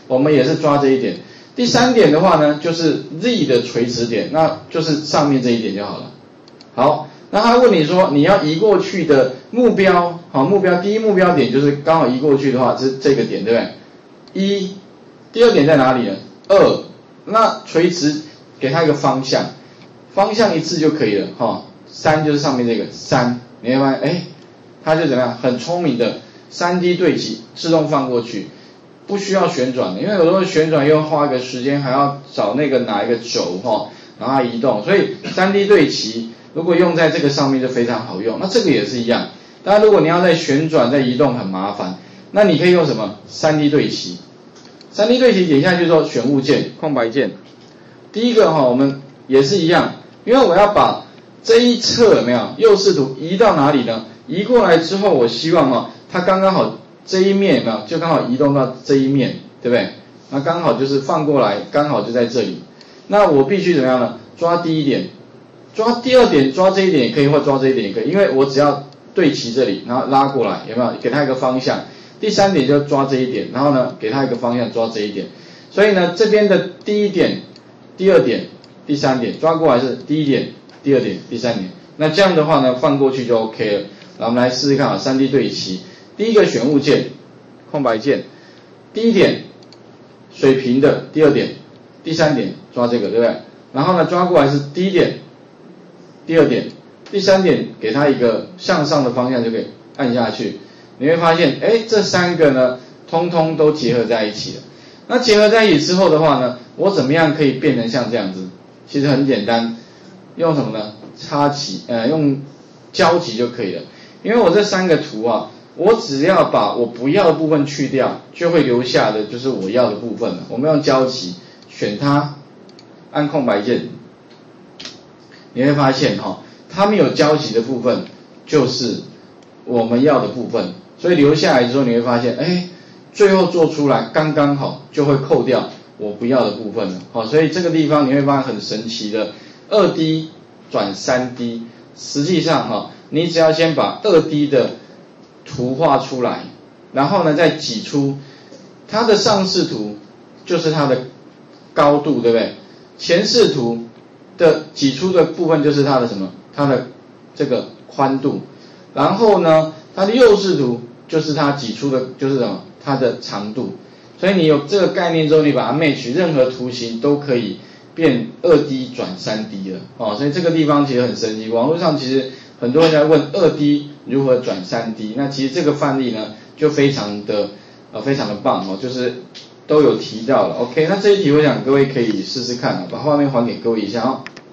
我们也是抓这一点。第3点的话呢，就是 Z 的垂直点，那就是上面这一点就好了。好，那他问你说你要移过去的目标，好，第一目标点就是刚好移过去的话是这个点，对不对？1，第2点在哪里呢？2，那垂直给它一个方向，方向一致就可以了，哈。3就是上面这个3，你会发现，哎，它就怎么样，很聪明的 3D 对齐，自动放过去。不需要旋转的，因为有时候旋转又花个时间，还要找那个哪一个轴然后它移动，所以 3D 对齐如果用在这个上面就非常好用。那这个也是一样，当然如果你要再旋转再移动很麻烦，那你可以用什么 3D 对齐。3D 对齐点下去之后选物件，空白键。第一个我们也是一样，因为我要把这一侧有没有右视图移到哪里呢？移过来之后，我希望它刚刚好。这一面有没有就刚好移动到这一面，对不对？那刚好就是放过来，刚好就在这里。那我必须怎么样呢？抓第1点，抓第2点，抓这一点也可以，或抓这一点也可以，因为我只要对齐这里，然后拉过来，有没有？给它一个方向。第3点就抓这一点，然后呢，给它一个方向，抓这一点。所以呢，这边的第1点、第2点、第3点，抓过来是第1点、第2点、第3点。那这样的话呢，放过去就 OK 了。来，我们来试试看3D 对齐。第一个选物件，空白键，第1点水平的，第2点，第3点抓这个，对不对？然后呢，抓过来是第1点，第2点，第3点，给它一个向上的方向就可以按下去。你会发现，哎，这3个呢，通通都结合在一起了。那结合在一起之后的话呢，我怎么样可以变成像这样子？其实很简单，用什么呢？用交集就可以了。因为我这3个图我只要把我不要的部分去掉，就会留下的就是我要的部分了。我们用交集，选它，按空白键，你会发现它没有交集的部分就是我们要的部分，所以留下来之后你会发现，哎，最后做出来刚刚好就会扣掉我不要的部分了。所以这个地方你会发现很神奇的 2D 转 3D， 实际上你只要先把 2D 的图画出来，然后呢再挤出它的上视图，就是它的高度，对不对？前视图的挤出的部分就是它的什么？它的这个宽度。然后呢，它的右视图就是它挤出的就是什么？它的长度。所以你有这个概念之后，你把它 match 任何图形都可以变 2D 转 3D 了所以这个地方其实很神奇。网络上其实很多人在问 2D 如何转 3D， 那其实这个范例呢就非常的棒就是都有提到了。OK， 那这一题我想各位可以试试看把画面还给各位一下